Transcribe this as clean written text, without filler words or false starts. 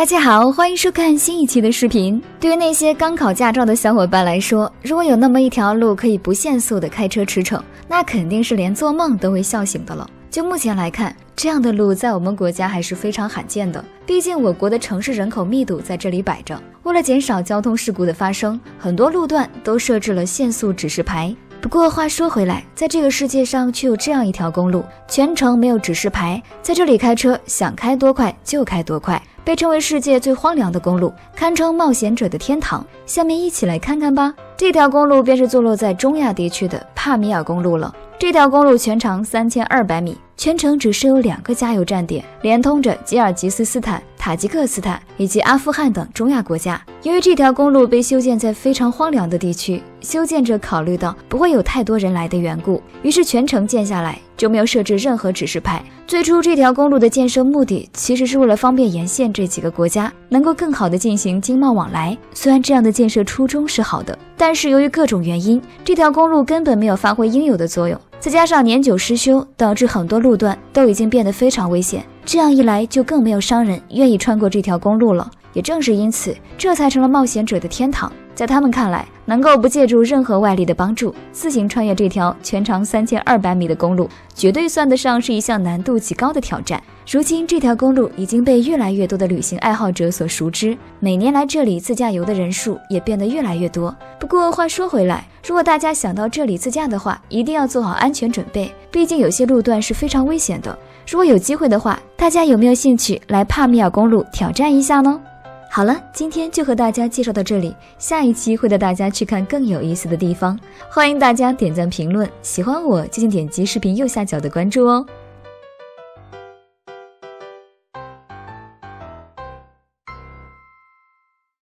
大家好，欢迎收看新一期的视频。对于那些刚考驾照的小伙伴来说，如果有那么一条路可以不限速的开车驰骋，那肯定是连做梦都会笑醒的了。就目前来看，这样的路在我们国家还是非常罕见的，毕竟我国的城市人口密度在这里摆着。为了减少交通事故的发生，很多路段都设置了限速指示牌。不过话说回来，在这个世界上却有这样一条公路，全程没有指示牌，在这里开车想开多快就开多快，被称为世界最荒凉的公路，堪称冒险者的天堂。下面一起来看看吧。这条公路便是坐落在中亚地区的帕米尔公路了。这条公路全长3200米，全程只设有2个加油站点，连通着吉尔吉斯斯坦、塔吉克斯坦以及阿富汗等中亚国家。由于这条公路被修建在非常荒凉的地区，修建者考虑到不会有太多人来的缘故，于是全程建下来就没有设置任何指示牌。最初这条公路的建设目的其实是为了方便沿线这几个国家能够更好的进行经贸往来。虽然这样的建设初衷是好的，但是由于各种原因，这条公路根本没有发挥应有的作用，再加上年久失修，导致很多路段都已经变得非常危险。这样一来，就更没有商人愿意穿过这条公路了。也正是因此，这才成了冒险者的天堂。在他们看来，能够不借助任何外力的帮助，自行穿越这条全长3200米的公路，绝对算得上是一项难度极高的挑战。如今，这条公路已经被越来越多的旅行爱好者所熟知，每年来这里自驾游的人数也变得越来越多。不过话说回来，如果大家想到这里自驾的话，一定要做好安全准备，毕竟有些路段是非常危险的。如果有机会的话，大家有没有兴趣来帕米尔公路挑战一下呢？好了，今天就和大家介绍到这里，下一期会带大家去看更有意思的地方。欢迎大家点赞评论，喜欢我就请点击视频右下角的关注哦。